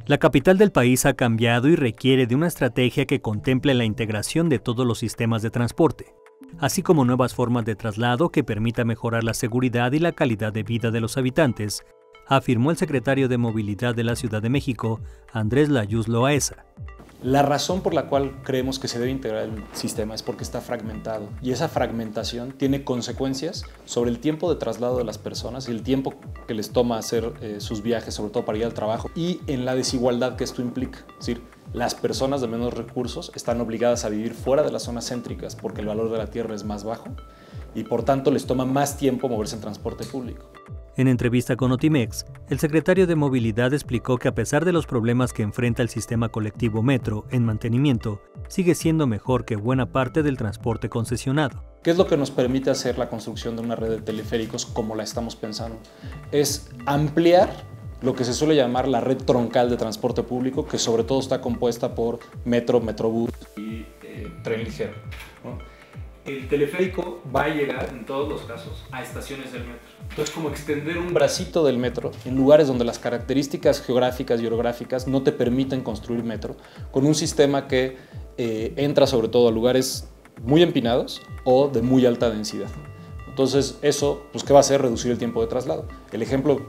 La capital del país ha cambiado y requiere de una estrategia que contemple la integración de todos los sistemas de transporte, así como nuevas formas de traslado que permita mejorar la seguridad y la calidad de vida de los habitantes, afirmó el secretario de Movilidad de la Ciudad de México, Andrés Layuz Loaesa. La razón por la cual creemos que se debe integrar el sistema es porque está fragmentado y esa fragmentación tiene consecuencias sobre el tiempo de traslado de las personas y el tiempo que les toma hacer sus viajes, sobre todo para ir al trabajo, y en la desigualdad que esto implica. Es decir, las personas de menos recursos están obligadas a vivir fuera de las zonas céntricas porque el valor de la tierra es más bajo y por tanto les toma más tiempo moverse en transporte público. En entrevista con Notimex, el secretario de Movilidad explicó que a pesar de los problemas que enfrenta el sistema colectivo Metro en mantenimiento, sigue siendo mejor que buena parte del transporte concesionado. ¿Qué es lo que nos permite hacer la construcción de una red de teleféricos como la estamos pensando? Es ampliar lo que se suele llamar la red troncal de transporte público, que sobre todo está compuesta por metro, metrobús y tren ligero, ¿no? El teleférico va a llegar, en todos los casos, a estaciones del metro. Entonces, como extender un bracito del metro en lugares donde las características geográficas y orográficas no te permiten construir metro, con un sistema que entra sobre todo a lugares muy empinados o de muy alta densidad. Entonces, eso, pues, ¿qué va a hacer? Reducir el tiempo de traslado. El ejemplo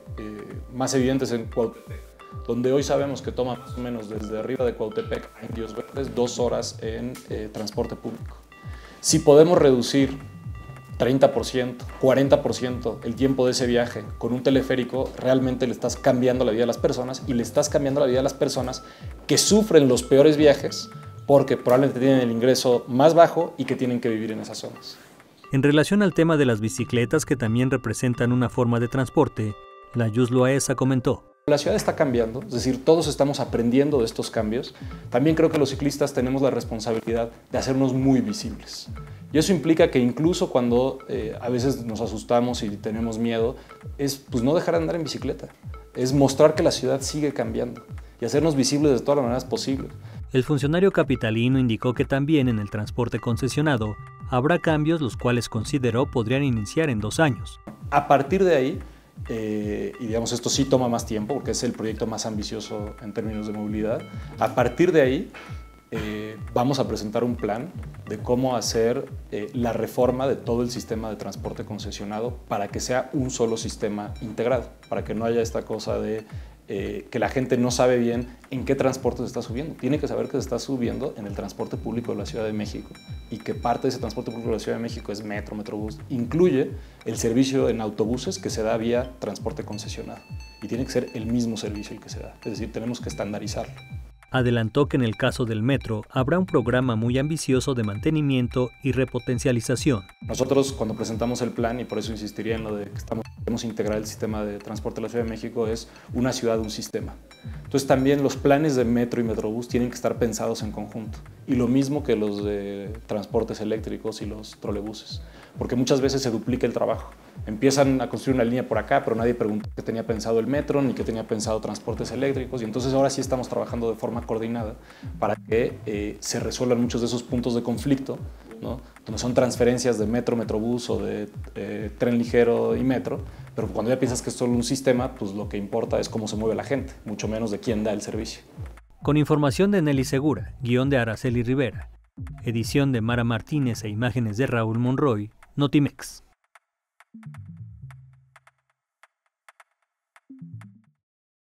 más evidente es en Cuautepec, donde hoy sabemos que toma más o menos desde arriba de Cuautepec a Indios Verdes 2 horas en transporte público. Si podemos reducir 30%, 40% el tiempo de ese viaje con un teleférico, realmente le estás cambiando la vida a las personas y le estás cambiando la vida a las personas que sufren los peores viajes porque probablemente tienen el ingreso más bajo y que tienen que vivir en esas zonas. En relación al tema de las bicicletas, que también representan una forma de transporte, Layuz Loaesa comentó: la ciudad está cambiando, es decir, todos estamos aprendiendo de estos cambios. También creo que los ciclistas tenemos la responsabilidad de hacernos muy visibles. Y eso implica que incluso cuando a veces nos asustamos y tenemos miedo, es pues, no dejar de andar en bicicleta. Es mostrar que la ciudad sigue cambiando y hacernos visibles de todas las maneras posibles. El funcionario capitalino indicó que también en el transporte concesionado habrá cambios los cuales consideró podrían iniciar en 2 años. A partir de ahí, y digamos esto sí toma más tiempo porque es el proyecto más ambicioso en términos de movilidad, a partir de ahí vamos a presentar un plan de cómo hacer la reforma de todo el sistema de transporte concesionado para que sea un solo sistema integrado, para que no haya esta cosa de que la gente no sabe bien en qué transporte se está subiendo. Tiene que saber que se está subiendo en el transporte público de la Ciudad de México y que parte de ese transporte público de la Ciudad de México es metro, metrobús. Incluye el servicio en autobuses que se da vía transporte concesionado y tiene que ser el mismo servicio el que se da. Es decir, tenemos que estandarizarlo. Adelantó que en el caso del metro habrá un programa muy ambicioso de mantenimiento y repotencialización. Nosotros cuando presentamos el plan, y por eso insistiría en lo de que queremos integrar el sistema de transporte de la Ciudad de México, es una ciudad, un sistema. Entonces también los planes de metro y metrobús tienen que estar pensados en conjunto. Y lo mismo que los de transportes eléctricos y los trolebuses, porque muchas veces se duplica el trabajo. Empiezan a construir una línea por acá, pero nadie preguntó qué tenía pensado el metro, ni qué tenía pensado transportes eléctricos, y entonces ahora sí estamos trabajando de forma coordinada para que se resuelvan muchos de esos puntos de conflicto, ¿no? Donde son transferencias de metro, metrobús o de tren ligero y metro, pero cuando ya piensas que es solo un sistema, pues lo que importa es cómo se mueve la gente, mucho menos de quién da el servicio. Con información de Nelly Segura, guión de Araceli Rivera, edición de Mara Martínez e imágenes de Raúl Monroy, Notimex.